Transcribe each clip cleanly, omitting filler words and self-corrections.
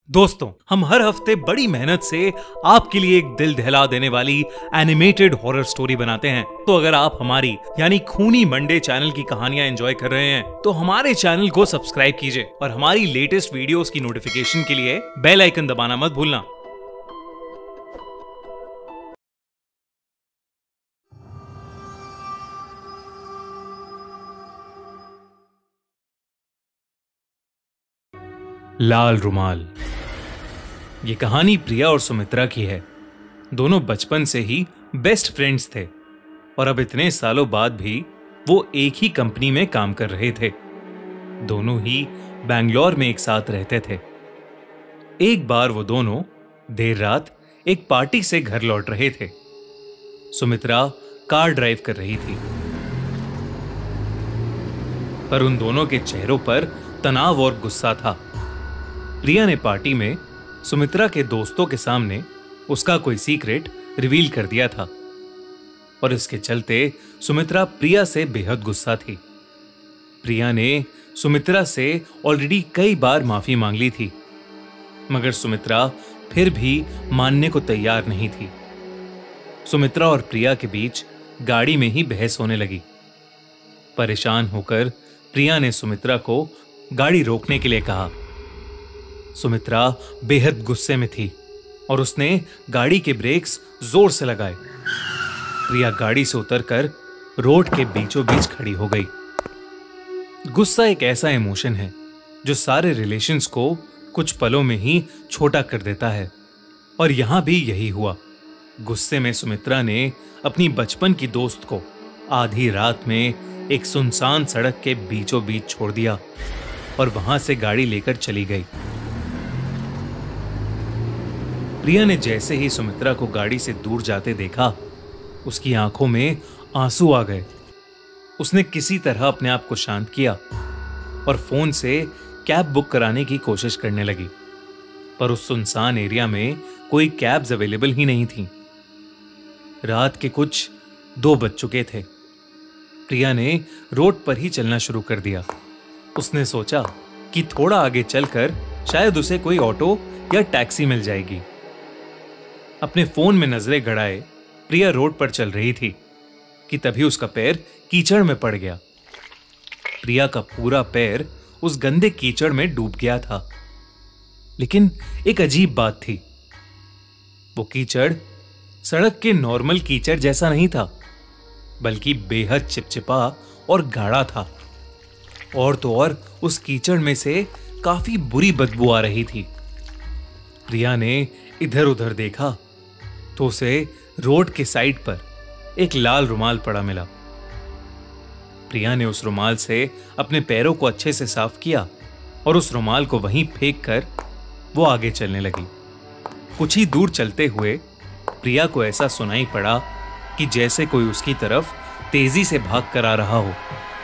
दोस्तों, हम हर हफ्ते बड़ी मेहनत से आपके लिए एक दिल दहला देने वाली एनिमेटेड हॉरर स्टोरी बनाते हैं। तो अगर आप हमारी यानी खूनी मंडे चैनल की कहानियां एंजॉय कर रहे हैं तो हमारे चैनल को सब्सक्राइब कीजिए और हमारी लेटेस्ट वीडियोस की नोटिफिकेशन के लिए बेल आइकन दबाना मत भूलना। लाल रुमाल। ये कहानी प्रिया और सुमित्रा की है। दोनों बचपन से ही बेस्ट फ्रेंड्स थे और अब इतने सालों बाद भी वो एक ही कंपनी में काम कर रहे थे। दोनों ही बैंगलोर में एक साथ रहते थे। एक बार वो दोनों देर रात एक पार्टी से घर लौट रहे थे। सुमित्रा कार ड्राइव कर रही थी, पर उन दोनों के चेहरों पर तनाव और गुस्सा था। प्रिया ने पार्टी में सुमित्रा के दोस्तों के सामने उसका कोई सीक्रेट रिवील कर दिया था और इसके चलते सुमित्रा प्रिया से बेहद गुस्सा थी। प्रिया ने सुमित्रा से ऑलरेडी कई बार माफी मांग ली थी, मगर सुमित्रा फिर भी मानने को तैयार नहीं थी। सुमित्रा और प्रिया के बीच गाड़ी में ही बहस होने लगी। परेशान होकर प्रिया ने सुमित्रा को गाड़ी रोकने के लिए कहा। सुमित्रा बेहद गुस्से में थी और उसने गाड़ी के ब्रेक्स जोर से लगाए। प्रिया गाड़ी से उतरकर रोड के बीचों बीच खड़ी हो गई। गुस्सा एक ऐसा इमोशन है जो सारे रिलेशंस को कुछ पलों में ही छोटा कर देता है, और यहां भी यही हुआ। गुस्से में सुमित्रा ने अपनी बचपन की दोस्त को आधी रात में एक सुनसान सड़क के बीचों बीच छोड़ दिया और वहां से गाड़ी लेकर चली गई। प्रिया ने जैसे ही सुमित्रा को गाड़ी से दूर जाते देखा, उसकी आंखों में आंसू आ गए। उसने किसी तरह अपने आप को शांत किया और फोन से कैब बुक कराने की कोशिश करने लगी, पर उस सुनसान एरिया में कोई कैब्स अवेलेबल ही नहीं थी। रात के कुछ 2 बज चुके थे। प्रिया ने रोड पर ही चलना शुरू कर दिया। उसने सोचा कि थोड़ा आगे चलकर शायद उसे कोई ऑटो या टैक्सी मिल जाएगी। अपने फोन में नजरें गड़ाए प्रिया रोड पर चल रही थी कि तभी उसका पैर कीचड़ में पड़ गया। प्रिया का पूरा पैर उस गंदे कीचड़ में डूब गया था। लेकिन एक अजीब बात थी, वो कीचड़ सड़क के नॉर्मल कीचड़ जैसा नहीं था, बल्कि बेहद चिपचिपा और गाढ़ा था। और तो और उस कीचड़ में से काफी बुरी बदबू आ रही थी। प्रिया ने इधर उधर देखा तो उसे रोड के साइड पर एक लाल रुमाल पड़ा मिला। प्रिया ने उस रुमाल से अपने पैरों को अच्छे से साफ किया और उस रुमाल को वहीं फेंक कर वो आगे चलने लगी। कुछ ही दूर चलते हुए प्रिया को ऐसा सुनाई पड़ा कि जैसे कोई उसकी तरफ तेजी से भाग कर आ रहा हो।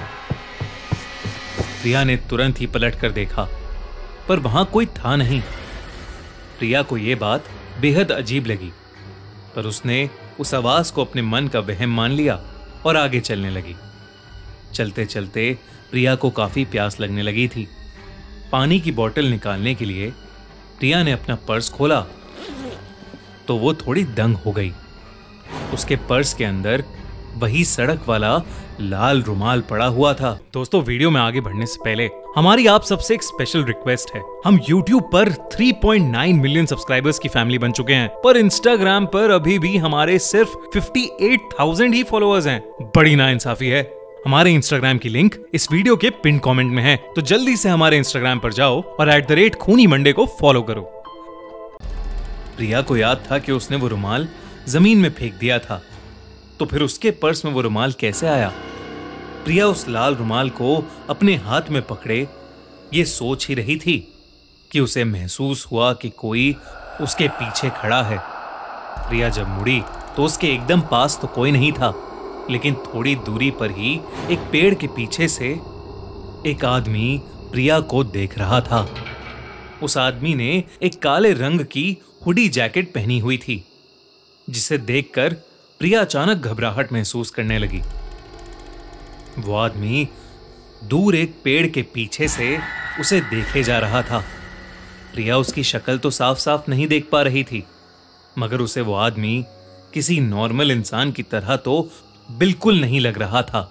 प्रिया ने तुरंत ही पलट कर देखा, पर वहां कोई था नहीं। प्रिया को यह बात बेहद अजीब लगी, पर उसने उस आवाज को अपने मन का वहम मान लिया और आगे चलने लगी। चलते चलते प्रिया को काफी प्यास लगने लगी थी। पानी की बोतल निकालने के लिए प्रिया ने अपना पर्स खोला तो वो थोड़ी दंग हो गई। उसके पर्स के अंदर वही सड़क वाला लाल रुमाल पड़ा हुआ था। दोस्तों, वीडियो में आगे बढ़ने से पहले हमारी आप सबसे एक स्पेशल रिक्वेस्ट है। हम YouTube पर 3.9 मिलियन सब्सक्राइबर्स की फैमिली बन चुके हैं, पर Instagram पर अभी भी हमारे सिर्फ 58,000 ही फॉलोअर्स हैं। बड़ी नाइंसाफी है। हमारे Instagram की लिंक इस वीडियो के पिन कमेंट में है, तो जल्दी से हमारे Instagram पर जाओ और @खूनी मंडे को फॉलो करो। प्रिया को याद था कि उसने वो रुमाल जमीन में फेंक दिया था, तो फिर उसके पर्स में वो रुमाल कैसे आया? प्रिया उस लाल रुमाल को अपने हाथ में पकड़े ये सोच ही रही थी कि उसे महसूस हुआ कि कोई उसके पीछे खड़ा है। प्रिया जब मुड़ी तो उसके एकदम पास तो कोई नहीं था, लेकिन थोड़ी दूरी पर ही एक पेड़ के पीछे से एक आदमी प्रिया को देख रहा था। उस आदमी ने एक काले रंग की हुडी जैकेट पहनी हुई थी, जिसे देखकर प्रिया अचानक घबराहट महसूस करने लगी। वो आदमी दूर एक पेड़ के पीछे से उसे देखे जा रहा था। प्रिया उसकी शक्ल तो साफ साफ नहीं देख पा रही थी, मगर उसे वो आदमी किसी नॉर्मल इंसान की तरह तो बिल्कुल नहीं लग रहा था।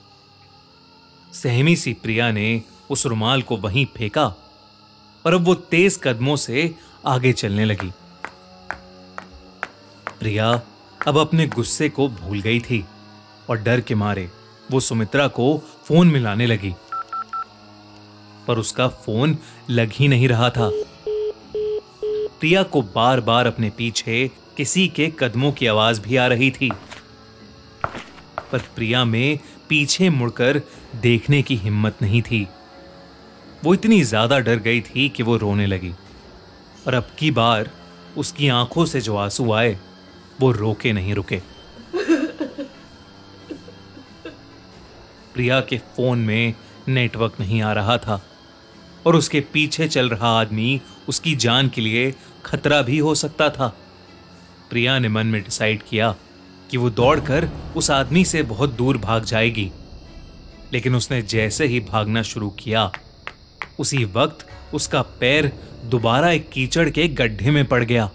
सहमी सी प्रिया ने उस रुमाल को वहीं फेंका और अब वो तेज कदमों से आगे चलने लगी। प्रिया अब अपने गुस्से को भूल गई थी और डर के मारे वो सुमित्रा को फोन मिलाने लगी, पर उसका फोन लग ही नहीं रहा था। प्रिया को बार बार अपने पीछे किसी के कदमों की आवाज भी आ रही थी, पर प्रिया में पीछे मुड़कर देखने की हिम्मत नहीं थी। वो इतनी ज्यादा डर गई थी कि वो रोने लगी, और अब की बार उसकी आंखों से जो आंसू आए वो रोके नहीं रुके। प्रिया के फोन में नेटवर्क नहीं आ रहा था और उसके पीछे चल रहा आदमी उसकी जान के लिए खतरा भी हो सकता था। प्रिया ने मन में डिसाइड किया कि वो दौड़कर उस आदमी से बहुत दूर भाग जाएगी, लेकिन उसने जैसे ही भागना शुरू किया उसी वक्त उसका पैर दोबारा एक कीचड़ के गड्ढे में पड़ गया।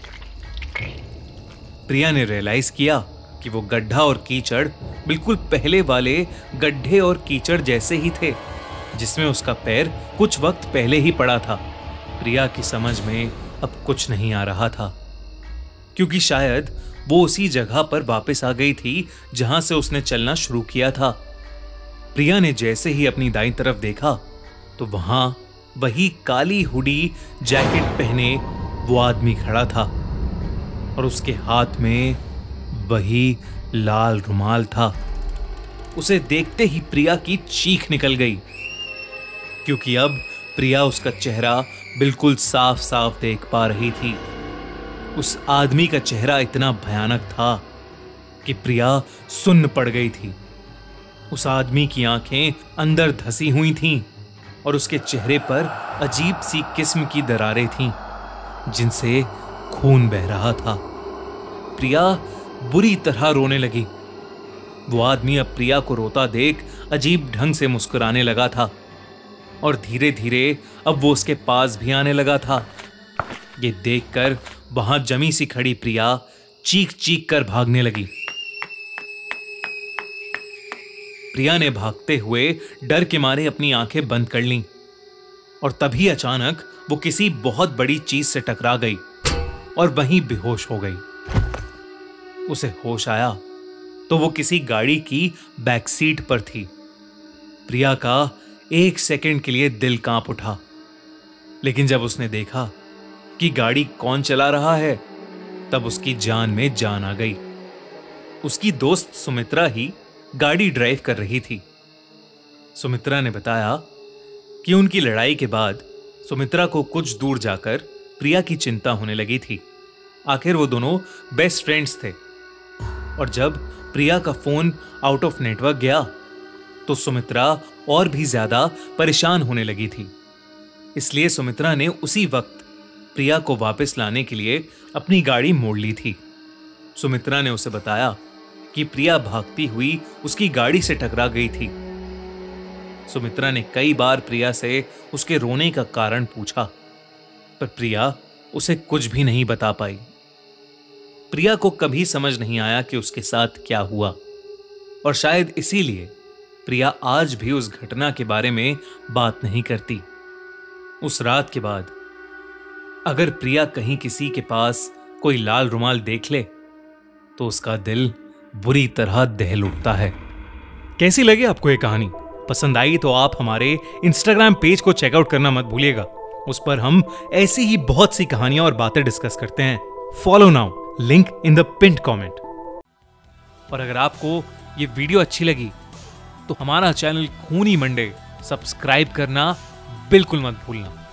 प्रिया ने रियलाइज किया कि वो गड्ढा और कीचड़ बिल्कुल पहले वाले गड्ढे और कीचड़ जैसे ही थे जिसमें उसका पैर कुछ वक्त पहले ही पड़ा था। प्रिया की समझ में अब कुछ नहीं आ रहा था, क्योंकि शायद वो उसी जगह पर वापस आ गई थी जहां से उसने चलना शुरू किया था। प्रिया ने जैसे ही अपनी दाईं तरफ देखा तो वहां वही काली हुडी जैकेट पहने वो आदमी खड़ा था और उसके हाथ में वही लाल रुमाल था। उसे देखते ही प्रिया की चीख निकल गई, क्योंकि अब प्रिया उसका चेहरा बिल्कुल साफ साफ देख पा रही थी। उस आदमी का चेहरा इतना भयानक था कि प्रिया सुन्न पड़ गई थी। उस आदमी की आंखें अंदर धसी हुई थीं और उसके चेहरे पर अजीब सी किस्म की दरारें थीं जिनसे खून बह रहा था। प्रिया बुरी तरह रोने लगी। वो आदमी अब प्रिया को रोता देख अजीब ढंग से मुस्कुराने लगा था और धीरे धीरे अब वो उसके पास भी आने लगा था। ये देखकर वहां जमी सी खड़ी प्रिया चीख चीख कर भागने लगी। प्रिया ने भागते हुए डर के मारे अपनी आंखें बंद कर लीं और तभी अचानक वो किसी बहुत बड़ी चीज से टकरा गई और वहीं बेहोश हो गई। उसे होश आया तो वो किसी गाड़ी की बैक सीट पर थी। प्रिया का एक सेकंड के लिए दिल कांप उठा, लेकिन जब उसने देखा कि गाड़ी कौन चला रहा है तब उसकी जान में जान आ गई। उसकी दोस्त सुमित्रा ही गाड़ी ड्राइव कर रही थी। सुमित्रा ने बताया कि उनकी लड़ाई के बाद सुमित्रा को कुछ दूर जाकर प्रिया की चिंता होने लगी थी। आखिर वो दोनों बेस्ट फ्रेंड्स थे और जब प्रिया का फोन आउट ऑफ नेटवर्क गया तो सुमित्रा और भी ज्यादा परेशान होने लगी थी। इसलिए सुमित्रा ने उसी वक्त प्रिया को वापस लाने के लिए अपनी गाड़ी मोड़ ली थी। सुमित्रा ने उसे बताया कि प्रिया भागती हुई उसकी गाड़ी से टकरा गई थी। सुमित्रा ने कई बार प्रिया से उसके रोने का कारण पूछा, पर प्रिया उसे कुछ भी नहीं बता पाई। प्रिया को कभी समझ नहीं आया कि उसके साथ क्या हुआ और शायद इसीलिए प्रिया आज भी उस घटना के बारे में बात नहीं करती। उस रात के बाद अगर प्रिया कहीं किसी के पास कोई लाल रुमाल देख ले तो उसका दिल बुरी तरह दहल उठता है। कैसी लगी आपको ये कहानी? पसंद आई तो आप हमारे इंस्टाग्राम पेज को चेकआउट करना मत भूलिएगा। उस पर हम ऐसी ही बहुत सी कहानियां और बातें डिस्कस करते हैं। Follow now, link in the pinned comment. और अगर आपको ये वीडियो अच्छी लगी तो हमारा चैनल खूनी मंडे सब्सक्राइब करना बिल्कुल मत भूलना।